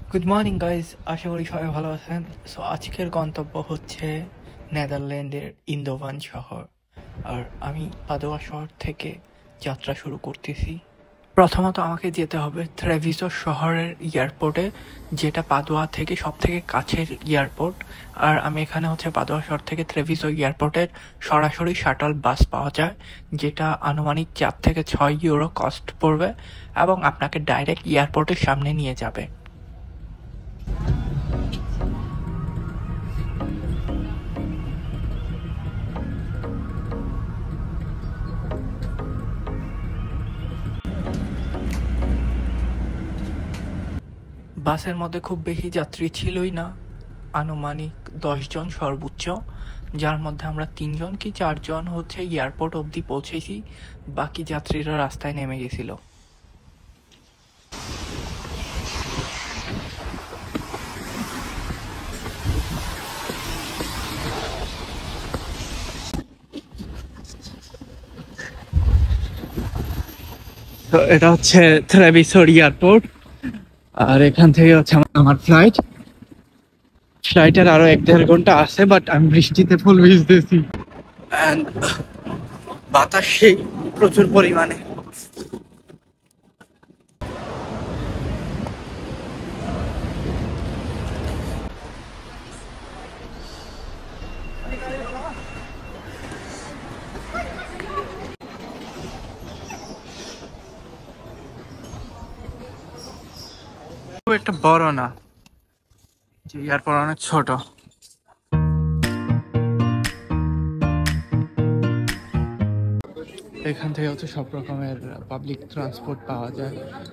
Good morning guys, আশা করি সবাই ভালো আছেন। সো আজকের গন্তব্য হচ্ছে নেদারল্যান্ডের ইন্দোভান শহর। আর আমি পাদোয়া শহর থেকে যাত্রা শুরু করতেছি। প্রথমত আমাকে যেতে হবে ট্রেভিসো শহরের এয়ারপোর্টে, যেটা পাদোয়া থেকে সব থেকে কাছের এয়ারপোর্ট। আর আমি এখানে হচ্ছে পাদোয়া শহর থেকে ট্রেভিসো এয়ারপোর্টের সরাসরি শাটল বাস পাওয়া যায়, যেটা আনুমানিক 4 থেকে 6 ইউরো কস্ট পড়বে এবং আপনাকে ডাইরেক্ট এয়ারপোর্টের সামনে নিয়ে যাবে। বাসের মধ্যে খুব বেশি যাত্রী ছিলই না, আনুমানিক 10 জন সর্বোচ্চ, যার মধ্যে আমরা 3 জন কি 4 জন হচ্ছে এয়ারপোর্ট অবধি পৌঁছেছি। বাকি যাত্রীরা রাস্তায় নেমে গেছিল। তো এটা হচ্ছে ট্রেভিসোর এয়ারপোর্ট, আর এখান থেকে হচ্ছে আমার ফ্লাইটের আরো 1-1.5 ঘন্টা আছে, বাট আমি বৃষ্টিতে ফুল ভিজতেছি। And বাতাস সেই প্রচুর পরিমাণে। খুব একটা বড় না, যে এয়ারপোর্ট অনেক ছোট। এখান থেকে হচ্ছে সব রকমের পাবলিক ট্রান্সপোর্ট পাওয়া যায়।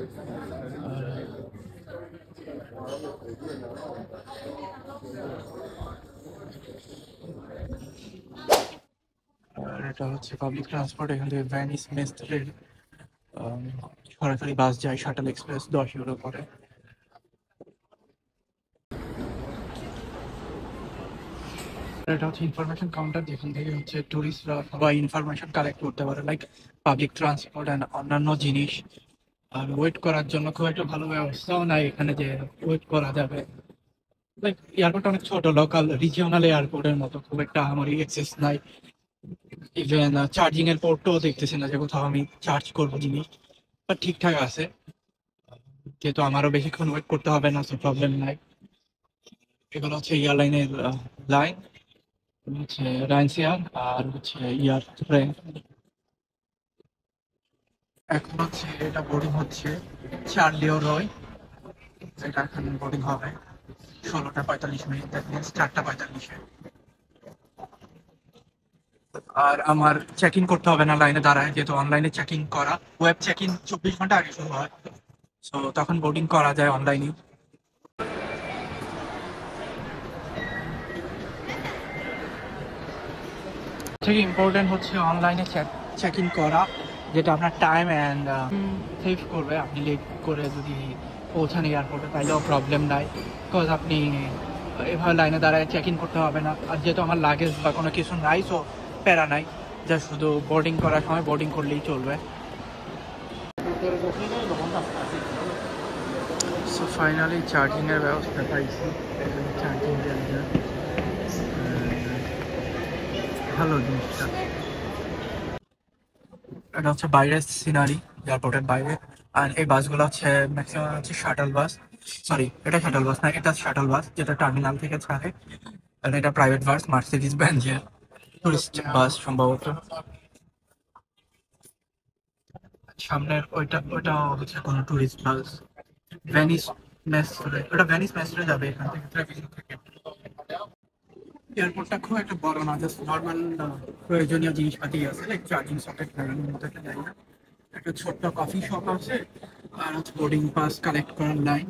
আর এটা হচ্ছে পাবলিক ট্রান্সপোর্ট। এখান থেকে ভ্যানিস মেস্ট্রের সরাসরি বাস যায়, শাটল এক্সপ্রেস 10 ইউরো করে। এটা হচ্ছে ইনফরমেশন কাউন্টার, যেখান থেকে হচ্ছে টুরিস্টরা সবাই ইনফরমেশন কালেক্ট করতে পারে, লাইক পাবলিক ট্রান্সপোর্ট অ্যান্ড অন্যান্য জিনিস। আর ওয়েট করার জন্য খুব একটা ভালো ব্যবস্থাও নাই এখানে যে ওয়েট করা যাবে। লাইক এয়ারপোর্ট অনেক ছোট, লোকাল রিজিওনাল এয়ারপোর্টের মতো, খুব একটা আমারই অ্যাক্সেস নাই। ইভেন চার্জিং এর পোর্টও দেখতেছি না যে কোথাও আমি চার্জ করবো জিনিস। বাট ঠিকঠাক আছে, যেহেতু আমারও বেশিক্ষণ ওয়েট করতে হবে না, সো প্রবলেম নাই। এগুলো হচ্ছে এয়ারলাইনের লাইন, হচ্ছে রাইনসিয়ার আর হচ্ছে ইয়ার ট্রেন। এখন হচ্ছে এটা বোর্ডিং হচ্ছে চার্লিও রয়, যেটা এখন বোর্ডিং হবে 16টা 45 মিনিট, দ্যাট মিনস 4টা 45-এ। আর আমার চেক ইন করতে হবে না লাইনে দাঁড়ায়, যেহেতু অনলাইনে চেক ইন করা, ওয়েব চেক ইন 24 ঘন্টা আগে শুরু হয়, সো তখন বোর্ডিং করা যায় অনলাইনে। থেকে ইম্পর্টেন্ট হচ্ছে অনলাইনে চেক ইন করা, যেটা আপনার টাইম অ্যান্ড সেভ করবে। আপনি লেট করে যদি পৌঁছান এয়ারপোর্টে তাইলেও প্রবলেম নাই, বিকজ আপনি এভাবে লাইনে দাঁড়ায় চেক ইন করতে হবে না। আর যেহেতু আমার লাগেজ বা কোনো কিছু নাই, সো প্যারা নাই, যা শুধু বোর্ডিং করার সময় বোর্ডিং করলেই চলবে। সো ফাইনালি চার্জিংয়ের ব্যবস্থা পাইছি, চার্জিং ভালো জিনিসটা। এটা হচ্ছে বাইরের সিনারি, এয়ারপোর্টের বাইরে। আর এই বাসগুলো হচ্ছে ম্যাক্সিমাম হচ্ছে শাটল বাস। সরি, এটা শাটল বাস না, এটা শাটল বাস, যেটা টার্মিনাল থেকে ছাড়ে। আর এটা প্রাইভেট বাস, মার্সিডিজ বেঞ্জের টুরিস্ট বাস সম্ভবত। সামনের ওইটা ওটা হচ্ছে কোনো টুরিস্ট বাস। ভেনিস মেসরে, ওটা ভেনিস মেসরে যাবে এখান থেকে, ট্রেভিসো থেকে। এয়ারপোর্টটা খুব একটা বড় না, জাস্ট নর্মাল প্রয়োজনীয় জিনিসপাতি আছে, লাইক চার্জিং সকেট লাগানোর মতো একটা জায়গা। একটা ছোট্ট কফি শপ আছে, আর হচ্ছে বোর্ডিং পাস কালেক্ট করার লাইন।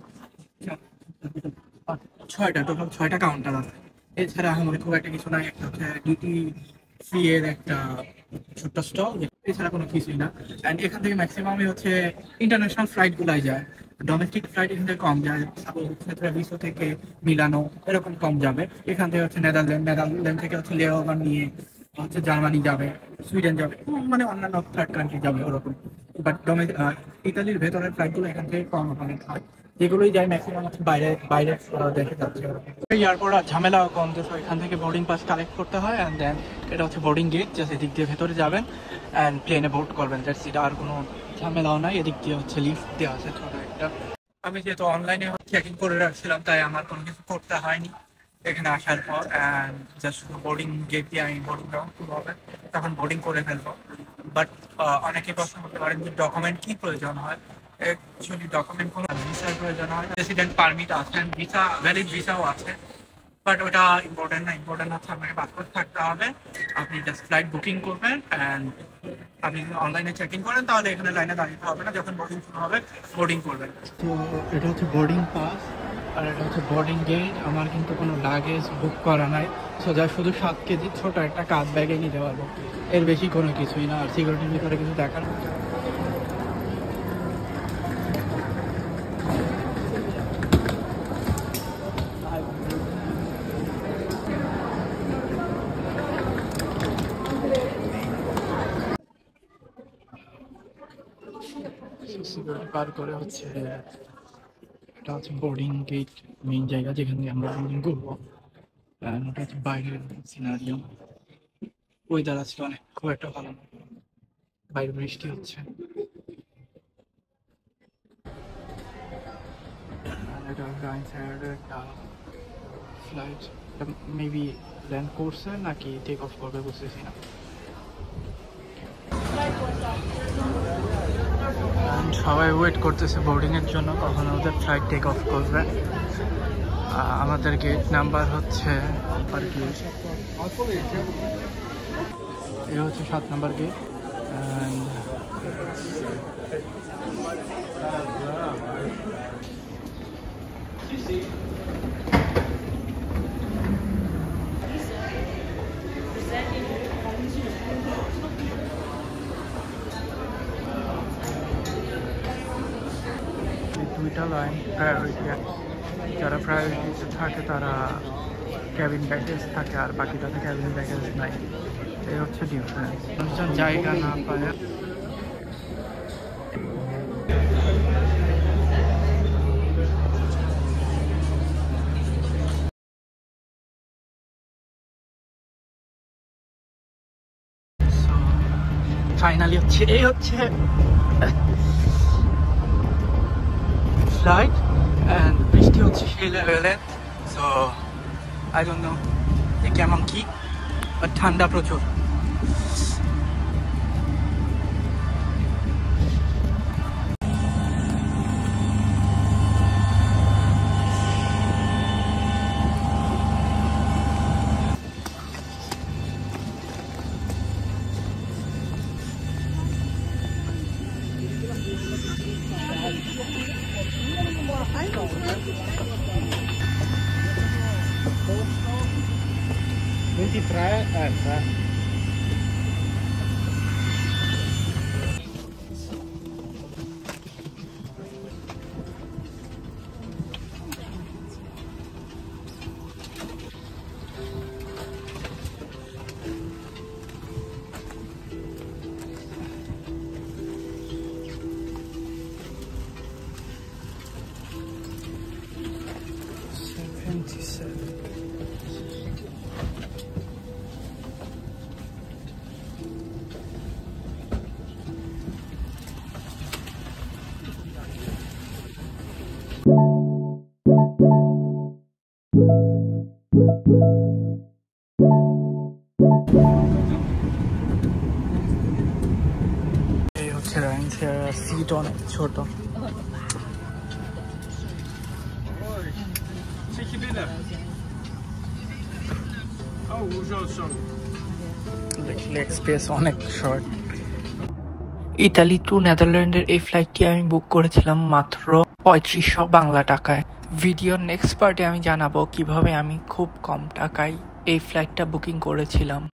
6টা, টোটাল 6টা কাউন্টার আছে। এছাড়া আমার খুব একটা কিছু নাই। একটা হচ্ছে ডিউটি ফ্রি এর একটা ছোট্ট স্টল, এছাড়া কোনো কিছুই না। অ্যান্ড এখান থেকে ম্যাক্সিমামই হচ্ছে ইন্টারন্যাশনাল ফ্লাইট গুলাই যায়, ডোমেস্টিক ফ্লাইট এখান থেকে কম যায়। সাপোজ হচ্ছে ট্রেভিসো থেকে মিলানো এরকম কম যাবে। এখান থেকে হচ্ছে নেদারল্যান্ড থেকে হচ্ছে লেওভান নিয়ে হচ্ছে জার্মানি যাবে, সুইডেন যাবে, মানে অন্যান্য থার্ড কান্ট্রি যাবে ওরকম। বাট ইতালির ভেতরের ফ্লাইটগুলো এখান থেকে কম অনেক হয়। যেগুলোই যায় ম্যাক্সিমাম হচ্ছে বাইরে বাইরে দেখে যাচ্ছে। এয়ারপোর্ট আর ঝামেলা কম, তো এখান থেকে বোর্ডিং পাস কালেক্ট করতে হয় অ্যান্ড দেন এটা হচ্ছে বোর্ডিং গেট, জাস্ট এদিক দিয়ে ভেতরে যাবেন অ্যান্ড প্লেনে বোর্ড করবেন, দ্যাটস ইট। আর কোনো ঝামেলাও নাই। এদিক দিয়ে হচ্ছে লিফট দেওয়া আছে ছোট একটা। আমি যেহেতু অনলাইনে চেকিং করে রাখছিলাম তাই আমার কোনো কিছু করতে হয়নি এখানে আসার পর, অ্যান্ড জাস্ট শুধু বোর্ডিং গেট দিয়ে আমি বোর্ডিং যখন শুরু হবে তখন বোর্ডিং করে ফেলবো। বাট অনেকেই প্রশ্ন করতে পারেন যে ডকুমেন্ট কি প্রয়োজন হয়। অ্যাকচুয়ালি ডকুমেন্ট কোনো ভিসার প্রয়োজন হয়, রেসিডেন্ট পারমিট আছে, ভিসা ভ্যালিড ভিসাও আছে, বাট ওটা ইম্পর্টেন্ট না। ইম্পর্টেন্ট হচ্ছে আপনাকে পাসপোর্ট থাকতে হবে। আপনি জাস্ট ফ্লাইট বুকিং করবেন অ্যান্ড আপনি যদি অনলাইনে চেকিং করেন তাহলে এখানে লাইনে দাঁড়াতে হবে না, যখন বোর্ডিং শুরু হবে বোর্ডিং করবেন। তো এটা হচ্ছে বোর্ডিং পাস আর এটা হচ্ছে বোর্ডিং গেট। আমার কিন্তু কোনো লাগেজ বুক করা নাই, সোজা শুধু 7 কেজি ছোট একটা কাঁধ ব্যাগে নিতে পারবো, এর বেশি কোনো কিছুই না। আর সিকিউরিটির ভিতরে কিছু দেখার সিকিউরিটি পার করে হচ্ছে এটা হচ্ছে বোর্ডিং গেট, মেইন জায়গা যেখান দিয়ে আমরা বোর্ডিং করবো। ওটা হচ্ছে বাইরের সিনারিও। ওয়েদার আজকে অনেক খুব একটা ভালো না, বাইরে বৃষ্টি হচ্ছে। এটা একটা ফ্লাইট মেবি ল্যান্ড করছে নাকি টেক অফ করবে বুঝতেছি না। সবাই ওয়েট করতেছে বোর্ডিং এর জন্য, কখন ওদের ফ্লাইট টেক অফ করবে। আমাদের গেট নাম্বার হচ্ছে এটা হচ্ছে 7 নাম্বার গেট। দুইটা লাইন প্রায়োরিটি, যারা প্রায়োরিটিতে থাকে তারা ক্যাবিন ব্যাগেজ থাকে আর বাকিটাতে ক্যাবিন ব্যাগেজ নাই। এই হচ্ছে ডিফারেন্স। জায়গা না পায় ফাইনালি হচ্ছে এই হচ্ছে ফ্লাইট অ্যান্ড বৃষ্টি হচ্ছে সেই লেভেলে। সো আই ডোন্ট নো যে কেমন কি, বাট ঠান্ডা প্রচুর। এই হচ্ছে সিট অনেক ছোট। লেগ স্পেস অনেক শর্ট। ইতালি টু নেদারল্যান্ডের এই ফ্লাইটটি আমি বুক করেছিলাম মাত্র 3500 বাংলা টাকায়। ভিডিওর নেক্সট পার্টে আমি জানাবো কিভাবে আমি খুব কম টাকায় এই ফ্লাইটটা বুকিং করেছিলাম।